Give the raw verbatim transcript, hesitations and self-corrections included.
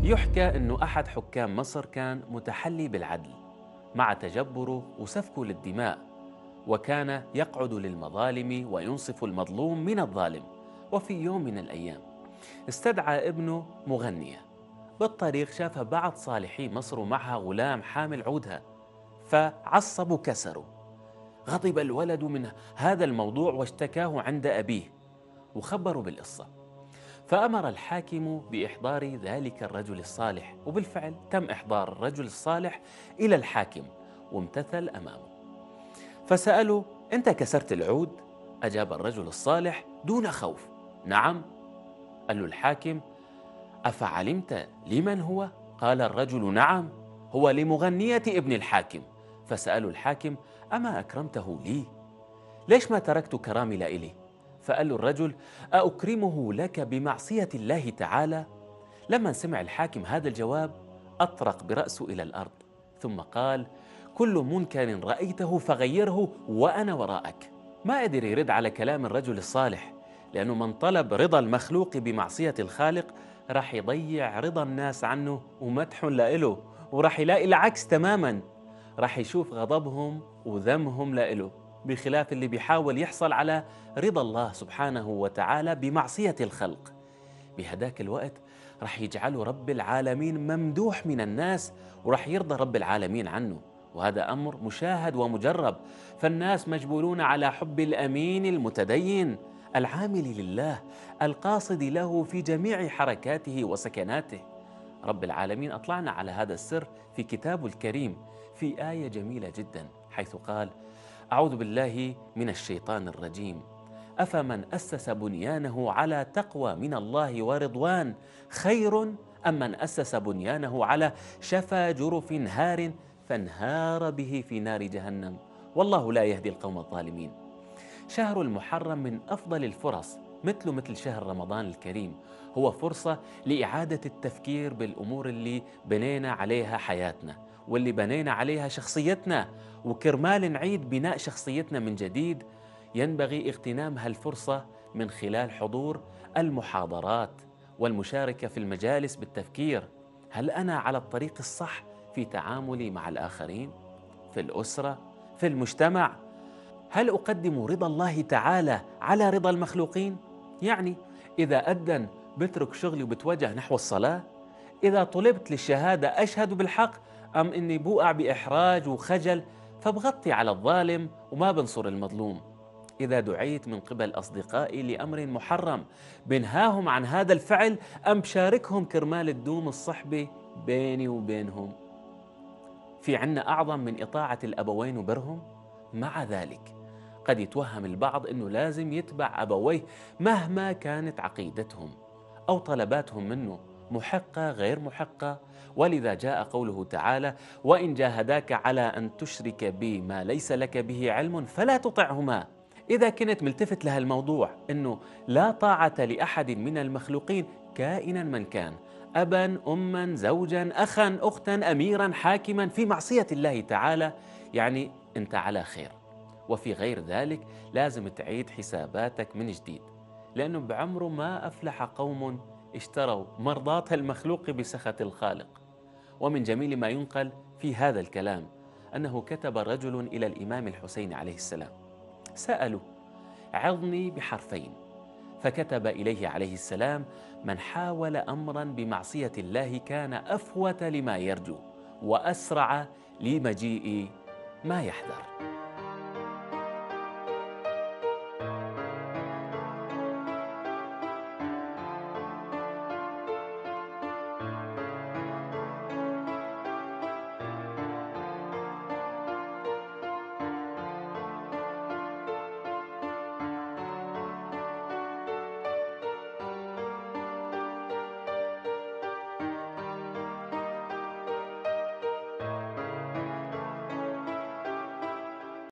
يحكى أنه أحد حكام مصر كان متحلي بالعدل مع تجبره وسفكه للدماء، وكان يقعد للمظالم وينصف المظلوم من الظالم. وفي يوم من الأيام استدعى ابنه مغنية. بالطريق شاف بعض صالحي مصر ومعها غلام حامل عودها، فعصبوا كسروا. غضب الولد من هذا الموضوع واشتكاه عند أبيه وخبروا بالقصة. فأمر الحاكم بإحضار ذلك الرجل الصالح، وبالفعل تم إحضار الرجل الصالح إلى الحاكم وامتثل أمامه. فسأله: أنت كسرت العود؟ أجاب الرجل الصالح دون خوف: نعم. قال له الحاكم: أفعلمت لمن هو؟ قال الرجل: نعم، هو لمغنية ابن الحاكم. فسأله الحاكم: أما أكرمته لي؟ ليش ما تركت كرامي لإلي؟ فقال له الرجل: أأكرمه لك بمعصية الله تعالى؟ لما سمع الحاكم هذا الجواب أطرق برأسه إلى الأرض، ثم قال: كل منكر رأيته فغيره وأنا وراءك. ما قدر يرد على كلام الرجل الصالح، لأنه من طلب رضا المخلوق بمعصية الخالق راح يضيع رضا الناس عنه ومدحهم لإله، وراح يلاقي العكس تماما، راح يشوف غضبهم وذمهم لإله، بخلاف اللي بيحاول يحصل على رضا الله سبحانه وتعالى بمعصية الخلق. بهداك الوقت رح يجعله رب العالمين ممدوح من الناس، ورح يرضى رب العالمين عنه، وهذا أمر مشاهد ومجرب. فالناس مجبولون على حب الأمين المتدين العامل لله القاصد له في جميع حركاته وسكناته. رب العالمين أطلعنا على هذا السر في كتابه الكريم في آية جميلة جدا، حيث قال: أعوذ بالله من الشيطان الرجيم، أفمن أسس بنيانه على تقوى من الله ورضوان خير أم من أسس بنيانه على شفا جرف هار فانهار به في نار جهنم والله لا يهدي القوم الظالمين. شهر المحرم من أفضل الفرص، مثله مثل شهر رمضان الكريم، هو فرصة لإعادة التفكير بالأمور اللي بنينا عليها حياتنا واللي بنينا عليها شخصيتنا، وكرمال نعيد بناء شخصيتنا من جديد ينبغي اغتنام هالفرصة من خلال حضور المحاضرات والمشاركة في المجالس بالتفكير: هل أنا على الطريق الصح في تعاملي مع الآخرين، في الأسرة، في المجتمع؟ هل أقدم رضا الله تعالى على رضا المخلوقين؟ يعني إذا أذن بترك شغلي وبتوجه نحو الصلاة؟ إذا طلبت للشهادة أشهد بالحق، أم إني بوقع بإحراج وخجل فبغطي على الظالم وما بنصر المظلوم؟ إذا دعيت من قبل أصدقائي لأمر محرم بنهاهم عن هذا الفعل، أم بشاركهم كرمال الدوم الصحبة بيني وبينهم؟ في عنا أعظم من إطاعة الأبوين وبرهم؟ مع ذلك قد يتوهم البعض أنه لازم يتبع أبويه مهما كانت عقيدتهم أو طلباتهم منه، محقة غير محقة. ولذا جاء قوله تعالى: وإن جاهداك على أن تشرك بي ما ليس لك به علم فلا تطعهما. إذا كنت ملتفت لهالموضوع أنه لا طاعة لأحد من المخلوقين كائنا من كان، أبا أما زوجا أخا أختا أميرا حاكما في معصية الله تعالى، يعني أنت على خير. وفي غير ذلك لازم تعيد حساباتك من جديد، لأنه بعمره ما أفلح قوم اشتروا مرضاة المخلوق بسخط الخالق. ومن جميل ما ينقل في هذا الكلام أنه كتب رجل إلى الإمام الحسين عليه السلام، سأله: عظني بحرفين. فكتب إليه عليه السلام: من حاول أمرا بمعصية الله كان أفوت لما يرجو وأسرع لمجيء ما يحذر.